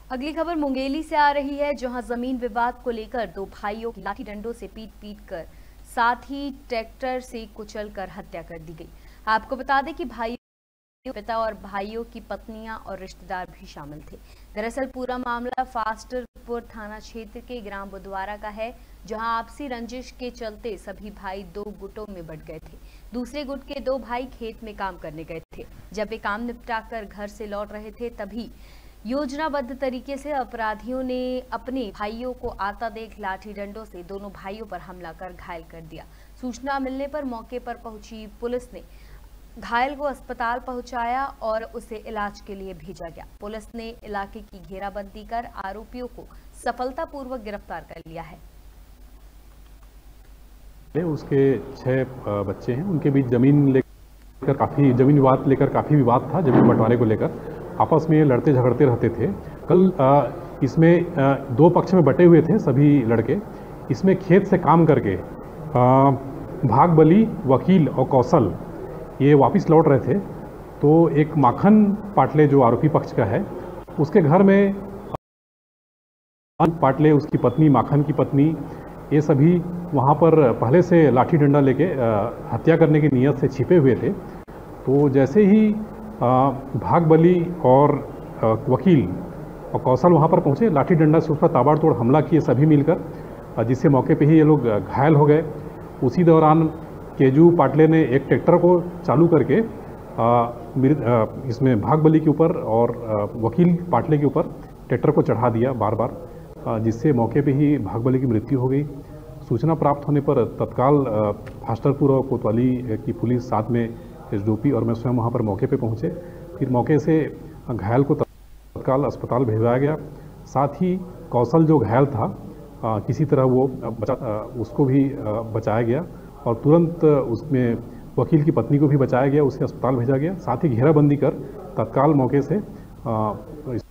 अगली खबर मुंगेली से आ रही है, जहां जमीन विवाद को लेकर दो भाइयों की लाठी डंडों से पीट कर साथ ही ट्रैक्टर से कुचलकर हत्या कर दी गई। आपको बता दें कि भाइयों पिता और भाइयों की पत्नियां और रिश्तेदार भी शामिल थे। दरअसल पूरा मामला फास्टरपुर थाना क्षेत्र के ग्राम बुधवारा का है, जहां आपसी रंजिश के चलते सभी भाई दो गुटों में बंट गए थे। दूसरे गुट के दो भाई खेत में काम करने गए थे। जब वे काम निपटाकर घर से लौट रहे थे, तभी योजनाबद्ध तरीके से अपराधियों ने अपने भाइयों को आता देख लाठी डंडों से दोनों भाइयों पर हमला कर घायल कर दिया। सूचना मिलने पर मौके पर पहुंची पुलिस ने घायल को अस्पताल पहुंचाया और उसे इलाज के लिए भेजा गया। पुलिस ने इलाके की घेराबंदी कर आरोपियों को सफलतापूर्वक गिरफ्तार कर लिया है। उसके 6 बच्चे हैं, उनके बीच जमीन विवाद लेकर काफ़ी विवाद था। जमीन बंटवारे को लेकर आपस में लड़ते झगड़ते रहते थे। कल इसमें 2 पक्ष में बटे हुए थे सभी लड़के। इसमें खेत से काम करके भागबली, वकील और कौशल ये वापस लौट रहे थे। तो एक माखन पाटले जो आरोपी पक्ष का है, उसके घर में पाटले, उसकी पत्नी, माखन की पत्नी, ये सभी वहाँ पर पहले से लाठी डंडा लेके हत्या करने की नीयत से छिपे हुए थे। तो जैसे ही भागबली और वकील और कौशल वहाँ पर पहुँचे, लाठी डंडा से उस पर ताबड़तोड़ हमला किए सभी मिलकर, जिससे मौके पे ही ये लोग घायल हो गए। उसी दौरान केजू पाटले ने एक ट्रैक्टर को चालू करके इसमें भागबली के ऊपर और वकील पाटले के ऊपर ट्रैक्टर को चढ़ा दिया बार बार, जिससे मौके पे ही भागबली की मृत्यु हो गई। सूचना प्राप्त होने पर तत्काल फास्टरपुर और कोतवाली की पुलिस, साथ में एसडीओपी और मैं स्वयं वहाँ पर मौके पे पहुँचे। फिर मौके से घायल को तत्काल अस्पताल भिजवाया गया। साथ ही कौशल जो घायल था, किसी तरह वो उसको भी बचाया गया और तुरंत उसमें वकील की पत्नी को भी बचाया गया, उसे अस्पताल भेजा गया। साथ ही घेराबंदी कर तत्काल मौके से